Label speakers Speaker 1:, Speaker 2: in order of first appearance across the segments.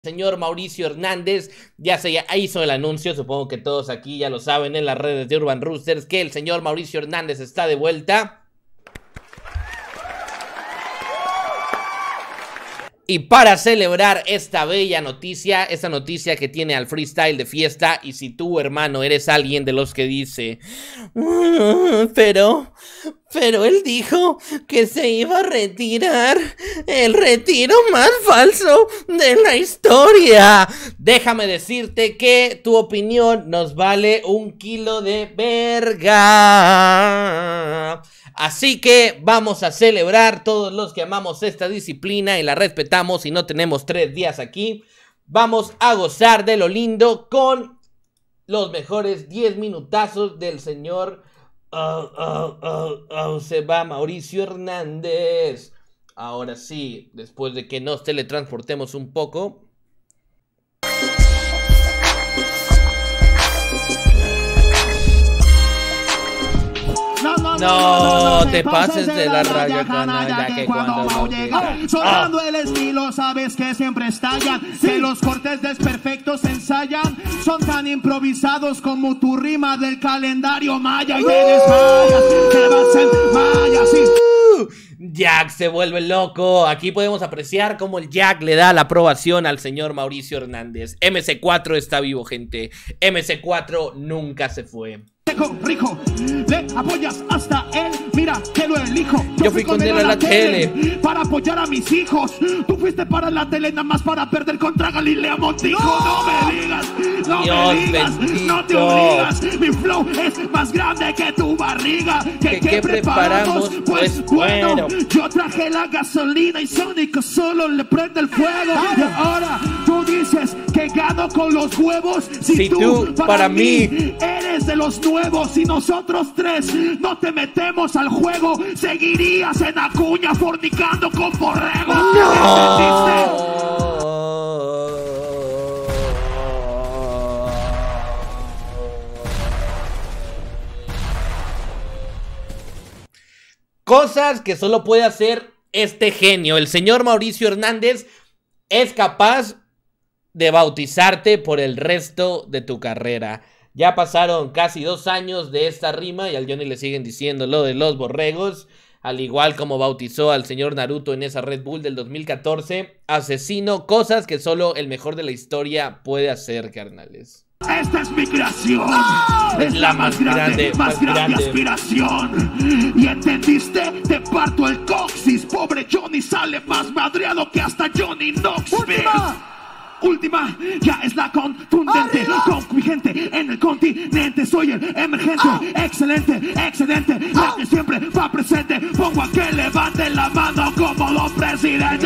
Speaker 1: Señor Mauricio Hernández ya hizo el anuncio, supongo que todos aquí ya lo saben en las redes de Urban Roosters, que el señor Mauricio Hernández está de vuelta. Y para celebrar esta bella noticia, esta noticia que tiene al freestyle de fiesta, y si tú, hermano, eres alguien de los que dice pero él dijo que se iba a retirar, el retiro más falso de la historia. Déjame decirte que tu opinión nos vale un kilo de verga. Así que vamos a celebrar todos los que amamos esta disciplina y la respetamos y no tenemos 3 días aquí. Vamos a gozar de lo lindo con los mejores 10 minutazos del señor se va Mauricio Hernández. Ahora sí, después de que nos teletransportemos un poco. No te pases de la raya, canalla, que cuando llega
Speaker 2: sonando el estilo, sabes que siempre estallan, que los cortes desperfectos se ensayan, son tan improvisados como tu rima del calendario maya, y te desmayas, te vas en maya, sí.
Speaker 1: Jack se vuelve loco. Aquí podemos apreciar cómo el Jack le da la aprobación al señor Mauricio Hernández. MC4 está vivo, gente. MC4 nunca se fue.
Speaker 2: Rico, le apoyas hasta él, mira que lo elijo.
Speaker 1: Yo fui con él a la tele
Speaker 2: para apoyar a mis hijos. Tú fuiste para la tele nada más para perder contra Galilea Montijo. No me digas, no
Speaker 1: Dios
Speaker 2: me digas,
Speaker 1: bendito.
Speaker 2: no te obligas. Mi flow es más grande que tu barriga. ¿Qué preparamos? Pues bueno, yo traje la gasolina y Sónico solo le prende el fuego. Y ahora tú dices que gano con los huevos. Si tú para mí eres de los nuevos y nosotros 3 no te metemos al juego, seguirías en Acuña fornicando con Borrego.
Speaker 1: No. Cosas que solo puede hacer este genio. El señor Mauricio Hernández es capaz de bautizarte por el resto de tu carrera. Ya pasaron casi 2 años de esta rima y al Johnny le siguen diciendo lo de los borregos. Al igual como bautizó al señor Naruto en esa Red Bull del 2014. Asesino, cosas que solo el mejor de la historia puede hacer, carnales.
Speaker 2: Esta es mi creación, es
Speaker 1: la más grande
Speaker 2: aspiración. ¿Y entendiste? Te parto el coxis. Pobre Johnny sale más madreado que hasta Johnny Knoxville. Última, ya es la contundente. Con mi gente en el continente. Soy el emergente, excelente, excedente. La que siempre va presente. Pongo a que levante la mano como los presidentes.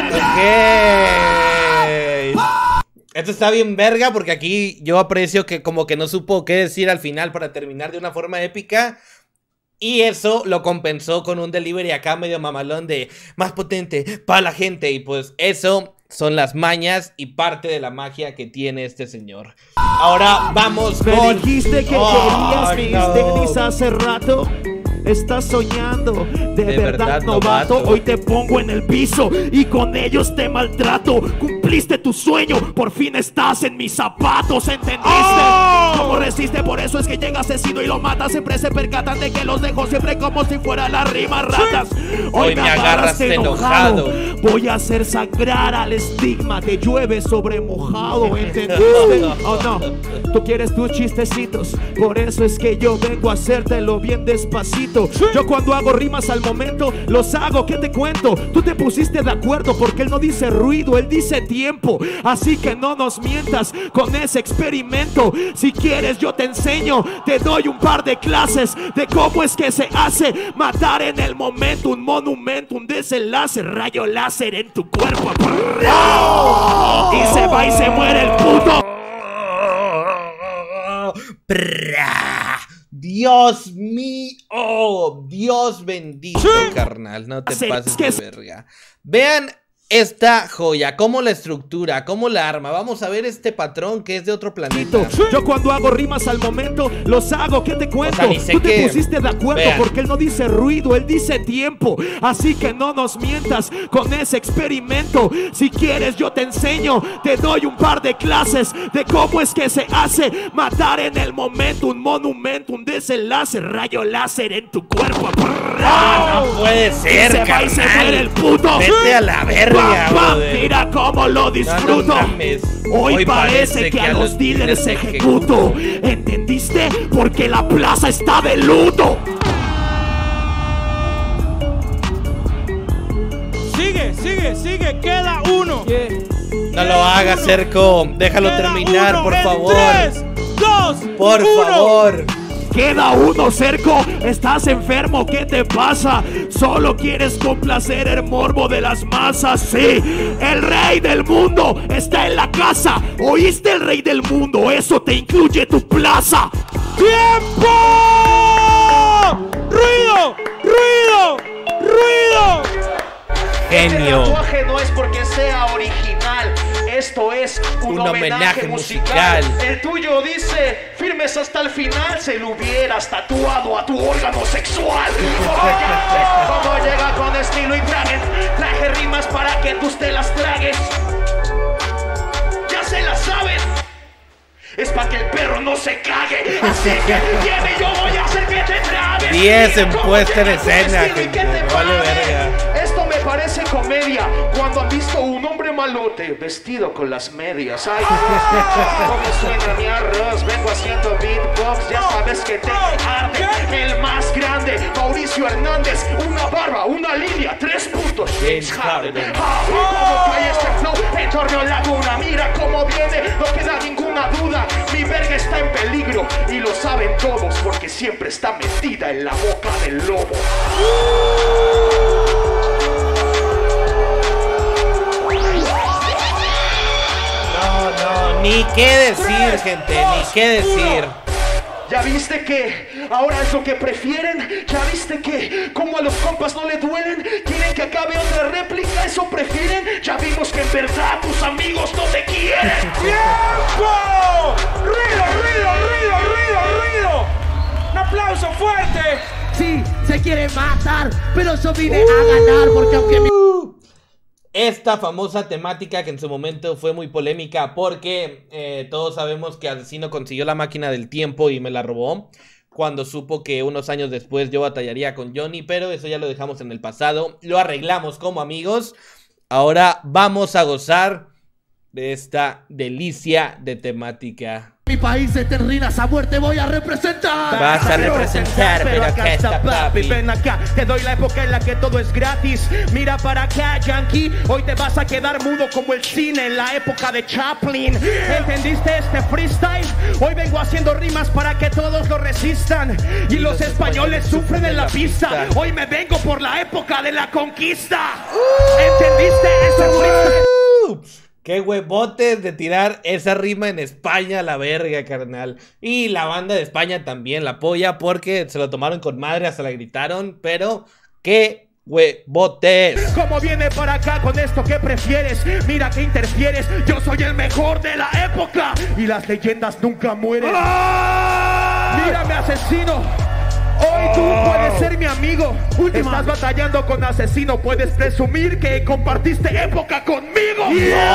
Speaker 1: Okay. Esto está bien verga porque aquí yo aprecio que como que no supo qué decir al final para terminar de una forma épica. Y eso lo compensó con un delivery acá medio mamalón de más potente para la gente. Y pues eso son las mañas y parte de la magia que tiene este señor. Ahora vamos con...
Speaker 2: Me dijiste que querías mis tenis hace rato. Estás soñando, de verdad novato. Hoy te pongo en el piso y con ellos te maltrato. Cumpliste tu sueño, por fin estás en mis zapatos, ¿entendiste? ¿Cómo resiste? Por eso es que llega asesino y lo mata. Siempre se percatan de que los dejo siempre como si fuera la rima ratas. Hoy me agarras enojado. Voy a hacer sangrar al estigma. Te llueve sobre mojado, ¿entendiste? Oh no, tú quieres tus chistecitos. Por eso es que yo vengo a hacértelo bien despacito. Yo cuando hago rimas al momento los hago, ¿qué te cuento? Tú te pusiste de acuerdo porque él no dice ruido, él dice tiempo. Así que no nos mientas con ese experimento. Si quieres yo te enseño, te doy un par de clases de cómo es que se hace matar en el momento. Un monumento, un desenlace, rayo láser en tu cuerpo. Y se va y se muere el puto.
Speaker 1: Dios mío, Dios bendito, carnal, no te pases de verga. Vean esta joya? ¿Cómo la estructura? ¿Cómo la arma? Vamos a ver este patrón que es de otro planeta.
Speaker 2: Yo cuando hago rimas al momento los hago, ¿qué te cuento?
Speaker 1: O sea, ni sé
Speaker 2: Tú te
Speaker 1: qué.
Speaker 2: pusiste de acuerdo.
Speaker 1: Vean.
Speaker 2: Porque él no dice ruido, él dice tiempo. Así que no nos mientas con ese experimento. Si quieres yo te enseño, te doy un par de clases de cómo es que se hace matar en el momento. Un monumento, un desenlace, rayo láser en tu cuerpo.
Speaker 1: No puede ser,
Speaker 2: se va y se
Speaker 1: carnal.
Speaker 2: muere el puto.
Speaker 1: Vete a la verga, brother.
Speaker 2: Mira cómo lo disfruto.
Speaker 1: No mames.
Speaker 2: Hoy parece que a los dealers ejecuto. ¿Entendiste? Porque la plaza está de luto.
Speaker 3: Sigue, queda uno.
Speaker 1: No lo hagas, Cerco. Déjalo
Speaker 3: Queda
Speaker 1: terminar,
Speaker 3: uno
Speaker 1: por
Speaker 3: en
Speaker 1: favor.
Speaker 3: 3, 2,
Speaker 1: Por
Speaker 3: 1.
Speaker 1: favor.
Speaker 2: Queda uno, Cerco. Estás enfermo, ¿qué te pasa? Solo quieres complacer el morbo de las masas. Sí, el rey del mundo está en la casa. ¿Oíste? El rey del mundo, eso te incluye tu plaza.
Speaker 3: ¡Tiempo! ¡Ruido!
Speaker 1: Genio.
Speaker 4: Este tatuaje no es porque sea original, esto es un homenaje musical. El tuyo dice, firmes hasta el final, se lo hubieras tatuado a tu órgano sexual. Oye, cómo llega con estilo y traje rimas para que tú te las tragues. Ya se las saben. Es para que el perro no se cague. Así que viene, yo voy a hacer que te trabes.
Speaker 1: 10 en puesta en escena, gente. Vale verga.
Speaker 4: Esto me parece comedia. Cuando han visto un hombre malote vestido con las medias. Ay, cómo suena mi arroz. Vengo haciendo beatbox. Ya sabes que te arde. El más grande, Mauricio Hernández. Una barba, una línea, 3 puntos. James Harden. Cómo cae este flow en Torneo Laguna. Mira cómo viene, no queda ninguna duda. Mi verga está en peligro y lo saben todos porque siempre está metida en la boca del lobo.
Speaker 1: No, ni qué decir, gente, ni qué decir.
Speaker 4: ¿Ya viste que ahora es lo que prefieren? ¿Ya viste que como a los compas no le duelen? ¿Quieren que acabe otra réplica? ¿Eso prefieren? Ya vimos que en verdad tus amigos no te quieren.
Speaker 3: ¡Tiempo! ¡Ruido! ¡Un aplauso fuerte!
Speaker 5: Sí, se quiere matar, pero yo vine a ganar porque aunque mi...
Speaker 1: Esta famosa temática que en su momento fue muy polémica porque todos sabemos que Asesino consiguió la máquina del tiempo y me la robó cuando supo que unos años después yo batallaría con Johnny, pero eso ya lo dejamos en el pasado, lo arreglamos como amigos. Ahora vamos a gozar de esta delicia de temática.
Speaker 5: Mi país es terrinas a muerte voy a representar.
Speaker 1: Vas a representar, pero acá está papi.
Speaker 4: Ven acá, te doy la época en la que todo es gratis. Mira para acá, Yankee, hoy te vas a quedar mudo como el cine en la época de Chaplin. ¿Entendiste este freestyle? Hoy vengo haciendo rimas para que todos lo resistan. Y los españoles sufren en la pista. Hoy me vengo por la época de la conquista. ¿Entendiste este freestyle?
Speaker 1: Qué huevotes de tirar esa rima en España a la verga, carnal. Y la banda de España también la apoya porque se lo tomaron con madre, hasta la gritaron. Pero qué huevotes.
Speaker 4: ¿Cómo viene para acá con esto? ¿Qué prefieres? Mira que interfieres. Yo soy el mejor de la época y las leyendas nunca mueren. Mírame, asesino. Hoy tú puedes ser mi amigo. Estás batallando con Asesino. Puedes presumir que compartiste época conmigo.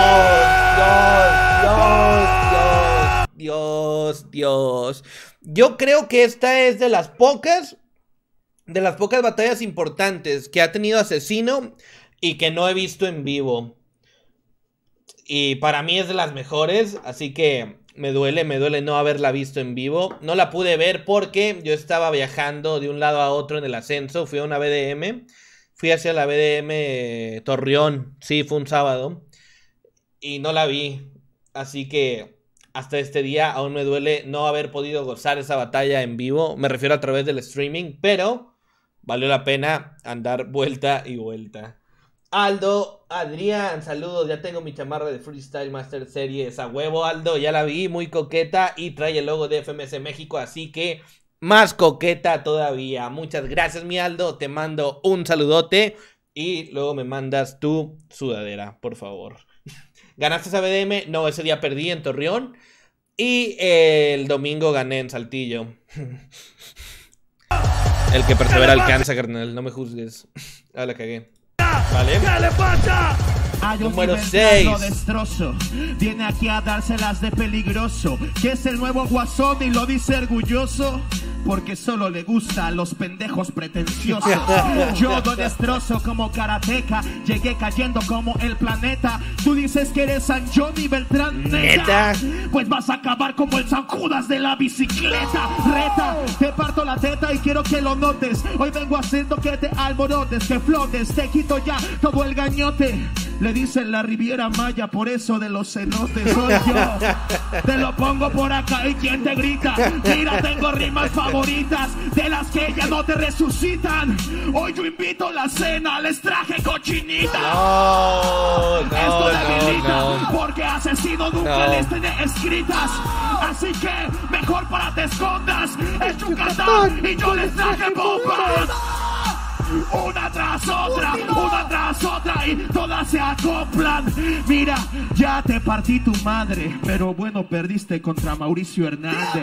Speaker 1: Dios. Yo creo que esta es de las pocas batallas importantes que ha tenido Asesino y que no he visto en vivo. Y para mí es de las mejores, así que me duele no haberla visto en vivo. No la pude ver porque yo estaba viajando de un lado a otro en el ascenso. Fui a una BDM. Fui hacia la BDM Torreón. Sí, fue un sábado. Y no la vi. Así que hasta este día aún me duele no haber podido gozar esa batalla en vivo. Me refiero a través del streaming. Pero valió la pena andar vuelta y vuelta. Aldo, Adrián, saludos, ya tengo mi chamarra de Freestyle Master Series a huevo, Aldo, ya la vi, muy coqueta y trae el logo de FMS México, así que más coqueta todavía. Muchas gracias, mi Aldo, te mando un saludote y luego me mandas tu sudadera, por favor. ¿Ganaste esa BDM? No, ese día perdí en Torreón. Y el domingo gané en Saltillo. El que persevera alcanza, carnal. No me juzgues. Ah, la cagué. Vale. Número 6.
Speaker 2: Viene aquí a dárselas de peligroso. Que es el nuevo Guasón y lo dice orgulloso. Porque solo le gusta a los pendejos pretenciosos. Yo doy destrozo como karateca. Llegué cayendo como el planeta. Tú dices que eres San Johnny Beltrán, neta. Pues vas a acabar como el San Judas de la bicicleta. Reta, te parto la teta y quiero que lo notes. Hoy vengo haciendo que te alborotes, que flotes. Te quito ya todo el gañote. Le dicen la Riviera Maya, por eso de los cenotes soy yo. Te lo pongo por acá y quien te grita. Mira, tengo rimas favoritas, de las que ya no te resucitan. Hoy yo invito la cena, les traje cochinita. Esto debilita, porque asesino nunca les tiene escritas. Así que mejor para te escondas. Es Yucatán y yo les traje bombas. Una tras otra y todas se acoplan. Mira, ya te partí tu madre, pero bueno, perdiste contra Mauricio Hernández.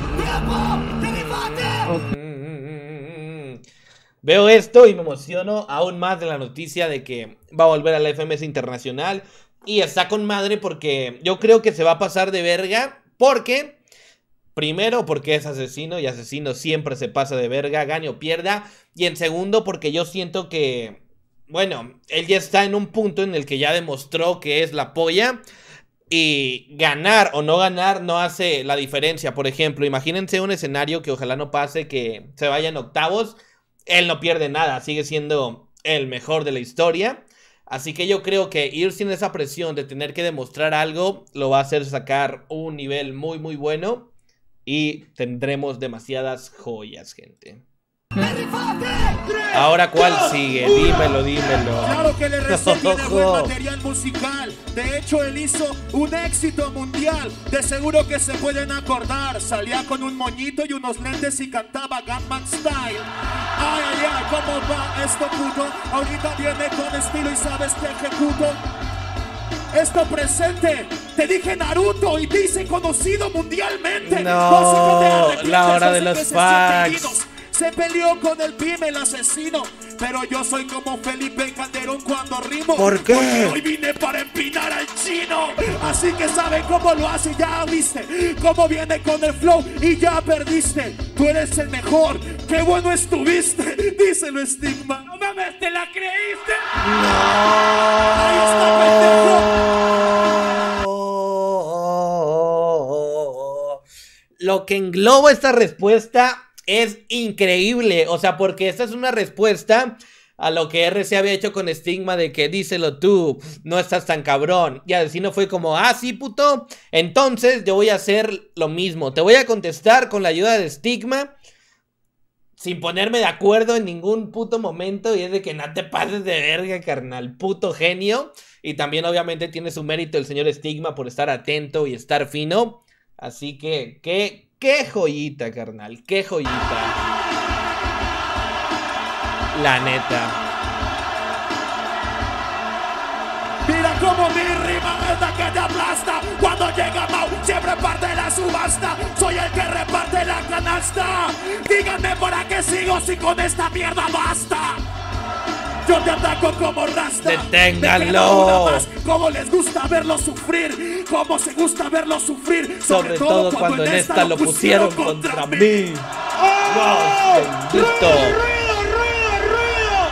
Speaker 1: Veo esto y me emociono aún más de la noticia de que va a volver a la FMS Internacional. Y está con madre porque yo creo que se va a pasar de verga. Porque, primero, porque es asesino y asesino siempre se pasa de verga, gane o pierda. Y en segundo, porque yo siento que, bueno, él ya está en un punto en el que ya demostró que es la polla. Y ganar o no ganar no hace la diferencia. Por ejemplo, imagínense un escenario que ojalá no pase, que se vaya en octavos. Él no pierde nada, sigue siendo el mejor de la historia. Así que yo creo que ir sin esa presión de tener que demostrar algo lo va a hacer sacar un nivel muy muy bueno. Y tendremos demasiadas joyas, gente. Ahora, ¿cuál sigue? Dímelo.
Speaker 3: Claro que le recé de buen material musical. De hecho, él hizo un éxito mundial. De seguro que se pueden acordar. Salía con un moñito y unos lentes y cantaba Gunman Style. Ay, ay, ay, ¿cómo va esto, puto? Ahorita viene con estilo y sabes que ejecuto. Esto presente, te dije Naruto y dice conocido mundialmente.
Speaker 1: No, la hora de los facts.
Speaker 3: Se peleó con el Pime, el asesino. Pero yo soy como Felipe Calderón cuando rimo.
Speaker 1: ¿Por qué?
Speaker 3: Porque hoy vine para empinar al chino. Así que saben cómo lo hace, ya viste cómo viene con el flow y ya perdiste. Tú eres el mejor, qué bueno estuviste. Díselo, Stigma. No mames, ¿te la creíste?
Speaker 1: No.
Speaker 3: Ahí está, pendejo.
Speaker 1: Lo que engloba esta respuesta es increíble, o sea, porque esta es una respuesta a lo que RC había hecho con Stigma de que díselo tú, no estás tan cabrón. Y Asesino fue como, ah, sí, puto, entonces yo voy a hacer lo mismo. Te voy a contestar con la ayuda de Stigma, sin ponerme de acuerdo en ningún puto momento. Y es de que no te pases de verga, carnal, puto genio. Y también obviamente tiene su mérito el señor Stigma por estar atento y estar fino. Así que, qué joyita, carnal, qué joyita. La neta.
Speaker 3: Mira cómo mi rima es la que te aplasta. Cuando llega Mau, siempre parte la subasta. Soy el que reparte la canasta. Díganme para qué sigo si con esta mierda basta. Yo te ataco como Rasta.
Speaker 1: ¡Deténganlo!
Speaker 3: Cómo les gusta verlo sufrir. Cómo se gusta verlo sufrir.
Speaker 1: Sobre todo cuando en esta lo pusieron contra mí.
Speaker 3: ¡Oh!
Speaker 1: ¡Bendito!
Speaker 3: ¡Ruido!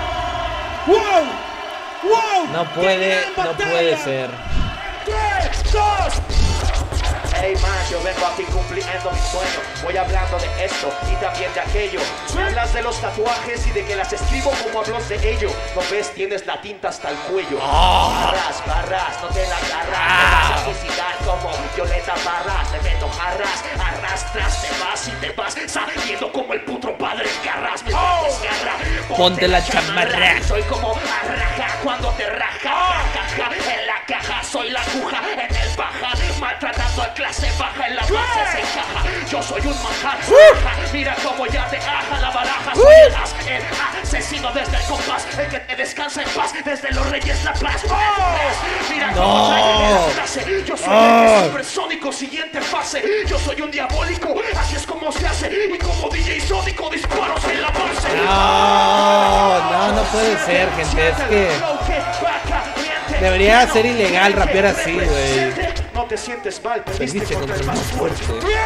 Speaker 3: ¡Wow!
Speaker 1: No puede ser.
Speaker 3: 3, 2.
Speaker 4: Hey man, yo vengo aquí cumpliendo mi sueño. Voy hablando de esto y también de aquello. Me hablas de los tatuajes y de que las escribo como hablas de ello. No ves, tienes la tinta hasta el cuello. Barras, no te la agarras. Me vas a suicidar como Violeta Barras. Te meto jarras, arrastras, te vas y te vas saliendo como el puto padre Carras. Me desgarra,
Speaker 1: ponte la chamarra.
Speaker 4: Soy como arraja cuando te raja. En la caja soy la aguja en el paja. Maltratando a clase baja en la base se encaja. Yo soy un manjar. Mira cómo ya te aja la baraja. Soy el as, el asesino desde el compás, el que te descansa en paz, desde los Reyes La Paz. Mira
Speaker 1: No.
Speaker 4: cómo traigo la frase. Yo soy el supersónico, siguiente fase. Yo soy un diabólico, así es como se hace. Y como DJ Sónico, disparos en la base.
Speaker 1: No puede ser, gente. Es que debería ser ilegal rapear así, güey.
Speaker 4: No te sientes mal, perdiste
Speaker 1: Perdiste
Speaker 4: contra el
Speaker 1: contra el
Speaker 4: más
Speaker 1: más
Speaker 4: fuerte.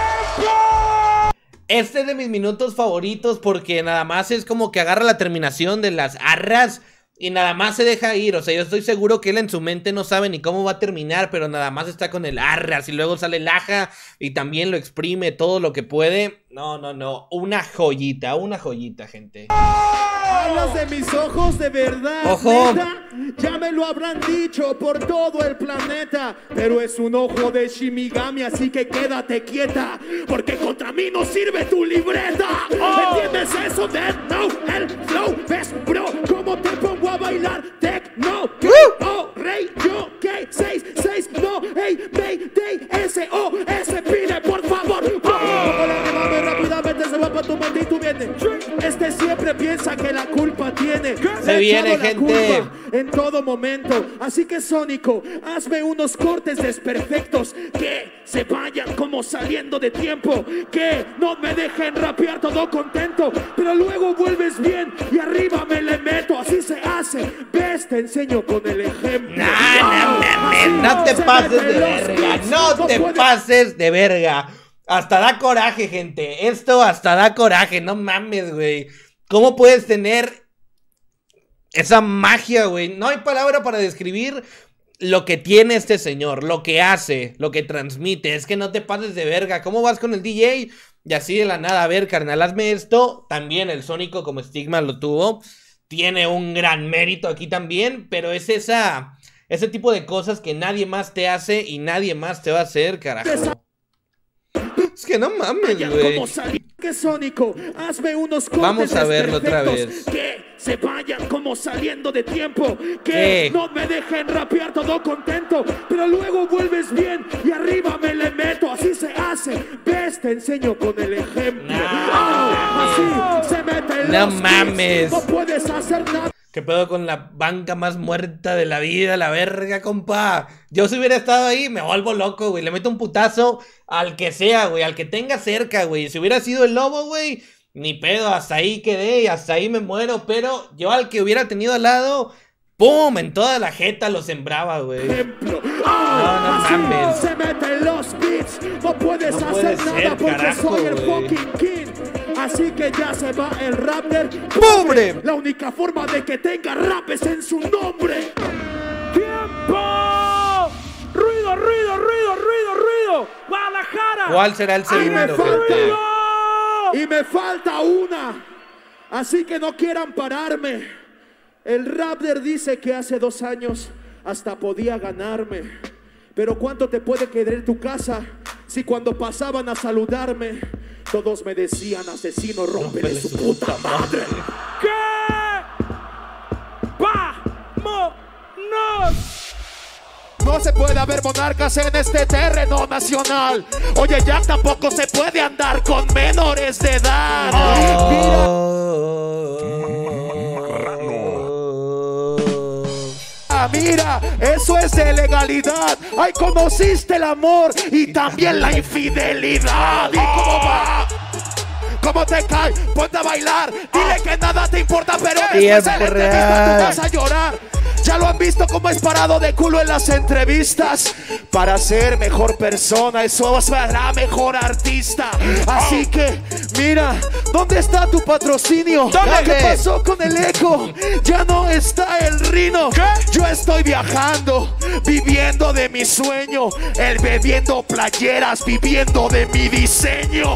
Speaker 1: Este es de mis minutos favoritos porque nada más es como que agarra la terminación de las arras y nada más se deja ir. O sea, yo estoy seguro que él en su mente no sabe ni cómo va a terminar, pero nada más está con el arras y luego sale el aja y también lo exprime todo lo que puede. No. Una joyita, gente.
Speaker 2: Hablas de mis ojos de verdad.
Speaker 1: Ojo.
Speaker 2: ¿Neta? Ya me lo habrán dicho por todo el planeta, pero es un ojo de Shimigami, así que quédate quieta, porque contra mí no sirve tu libreta. ¿Entiendes eso? No, el flow, ves, bro, cómo te pongo a bailar techno. Oh, rey, yo, que 6, no, hey, Mayday, SOS, pide por favor. Rápidamente se va para tu mente y tú vienes. Este siempre piensa que la culpa tiene.
Speaker 1: Se viene, gente.
Speaker 2: En todo momento. Así que Sónico, hazme unos cortes desperfectos que se vayan como saliendo de tiempo, que no me dejen rapear todo contento, pero luego vuelves bien y arriba me le meto. Así se hace. Ves, te enseño con el ejemplo.
Speaker 1: No te pases de verga. No te pases de verga. Hasta da coraje, gente. Esto hasta da coraje. No mames, güey. ¿Cómo puedes tener esa magia, güey? No hay palabra para describir lo que tiene este señor, lo que hace, lo que transmite. Es que no te pases de verga. ¿Cómo vas con el DJ? Y así de la nada, a ver, carnal, hazme esto. También el Sónico, como Stigma lo tuvo, tiene un gran mérito aquí también. Pero es ese tipo de cosas que nadie más te hace y nadie más te va a hacer, carajo. Es que no mames, güey.
Speaker 2: Que Sónico, hazme unos cortes.
Speaker 1: Vamos a verlo otra vez.
Speaker 2: Que se vayan como saliendo de tiempo, que no me dejen rapear todo contento, pero luego vuelves bien y arriba me le meto. Así se hace. Ves, te enseño con el ejemplo. Así se mete.
Speaker 1: No mames.
Speaker 2: No puedes hacer nada.
Speaker 1: ¿Qué pedo con la banca más muerta de la vida? La verga, compa. Yo si hubiera estado ahí, me vuelvo loco, güey. Le meto un putazo al que sea, güey. Al que tenga cerca, güey. Si hubiera sido el lobo, güey, ni pedo. Hasta ahí quedé y hasta ahí me muero. Pero yo al que hubiera tenido al lado, ¡pum! En toda la jeta lo sembraba, güey.
Speaker 2: No
Speaker 1: mames.
Speaker 2: Se meten los beats. No puedes hacer nada porque
Speaker 1: carajo,
Speaker 2: soy el
Speaker 1: güey.
Speaker 2: fucking king. Así que ya se va el Raptor.
Speaker 1: ¡Pobre!
Speaker 2: La única forma de que tenga rap es en su nombre. ¡Tiempo! ¡Ruido, ruido, ruido, ruido, ruido! ¡Guadalajara!
Speaker 1: ¿Cuál será el segundo, gente?
Speaker 2: Y me falta una. Así que no quieran pararme. El Raptor dice que hace 2 años hasta podía ganarme. Pero ¿cuánto te puede querer tu casa si cuando pasaban a saludarme todos me decían asesino, rómpele su puta madre? ¿Qué? ¡Vámonos! No se puede haber monarcas en este terreno nacional. Oye, ya tampoco se puede andar con menores de edad. Mira, eso es de legalidad. Ay, conociste el amor y también la infidelidad. ¿Y cómo va? ¿Cómo te cae? Ponte a bailar. Dile que nada te importa, pero después de la entrevista tú vas a llorar. Ya lo han visto cómo es parado de culo en las entrevistas. Para ser mejor persona, eso será mejor artista. Así que, mira, ¿dónde está tu patrocinio? ¿Qué pasó con el eco? Ya no está el Rino. Yo estoy viajando, viviendo de mi sueño. El bebiendo playeras, viviendo de mi diseño.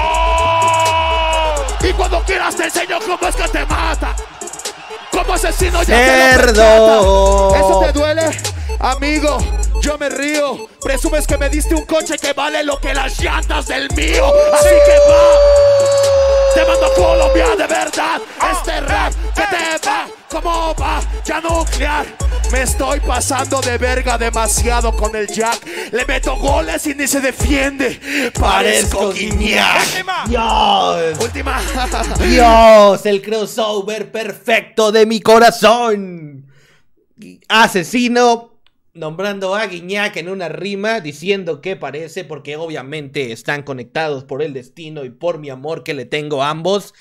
Speaker 2: Y cuando quieras te enseño cómo es que te mata. Como asesino ya
Speaker 1: ¡Cerdo!
Speaker 2: ¿Eso te duele? Amigo, yo me río. Presumes que me diste un coche que vale lo que las llantas del mío. Así que va. Te mando a Colombia de verdad. Este rap que te va como va ya nuclear. Me estoy pasando de verga demasiado con el Jack. Le meto goles y ni se defiende. Parezco Guiñac.
Speaker 1: Dios.
Speaker 2: Última.
Speaker 1: Dios, el crossover perfecto de mi corazón. Asesino nombrando a Guiñac en una rima, diciendo que parece, porque obviamente están conectados por el destino y por mi amor que le tengo a ambos.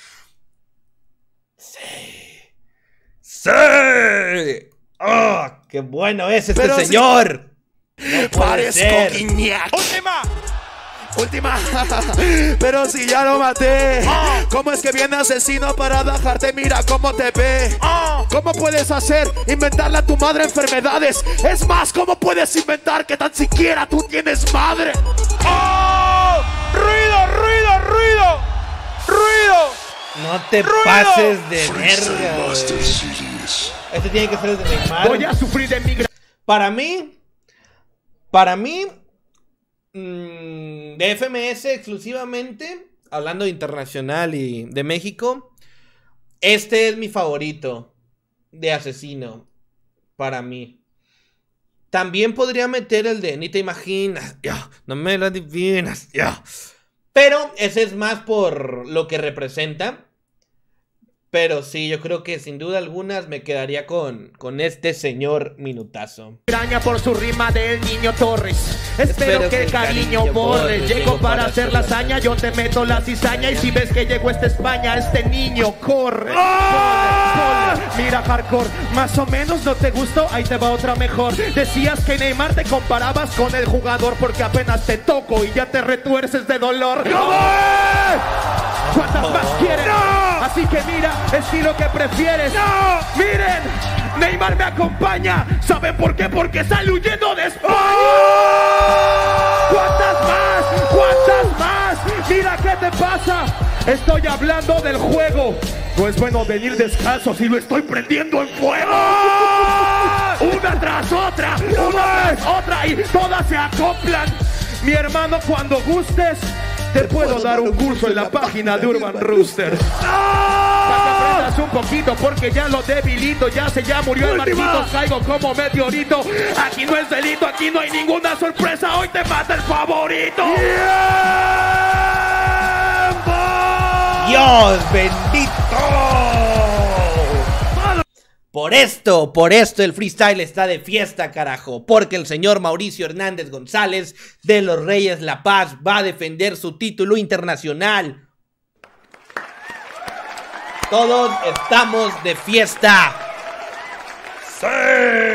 Speaker 1: Sí. ¡Sí! ¡Oh, qué bueno es este
Speaker 2: Pero
Speaker 1: señor! No
Speaker 2: parezco Guiñac. Última. Pero si ya lo maté, ¿cómo es que viene asesino para dejarte? Mira cómo te ve. ¿Cómo puedes inventarle a tu madre enfermedades? Es más, ¿cómo puedes inventar que tan siquiera tú tienes madre? ¡Ruido!
Speaker 1: No te pases de verga. Este tiene que ser el de Neymar.
Speaker 2: Voy a sufrir de migraña.
Speaker 1: Para mí, de FMS exclusivamente, hablando de internacional y de México, este es mi favorito de asesino, para mí. También podría meter el de Ni te imaginas, no me lo adivinas, pero ese es más por lo que representa. Pero sí, yo creo que sin duda algunas me quedaría con este señor minutazo.
Speaker 2: Por su rima del Niño Torres. Espero que el cariño borre. Llego para hacer la hazaña, yo te meto la cizaña. Y si ves que llegó esta España, este niño corre. Mira hardcore, más o menos no te gustó, ahí te va otra mejor. Decías que Neymar te comparabas con el jugador porque apenas te toco y ya te retuerces de dolor. ¿Cuántas más quieren? Así que mira, estilo que prefieres. Miren, Neymar me acompaña. ¿Saben por qué? Porque sale huyendo de España. ¿Cuántas más? Mira qué te pasa. Estoy hablando del juego. No es bueno venir descalzo si lo estoy prendiendo en fuego. Una tras otra y todas se acoplan. Mi hermano, cuando gustes, te puedo dar un curso en la página de Urban Rooster. Para que aprendas un poquito, porque ya lo debilito. Ya murió el Marquitos, caigo como meteorito. Aquí no es delito, aquí no hay ninguna sorpresa. Hoy te mata el favorito.
Speaker 1: ¡Dios bendito! Por esto el freestyle está de fiesta, carajo. Porque el señor Mauricio Hernández González de los Reyes La Paz va a defender su título internacional. Todos estamos de fiesta. ¡Sí!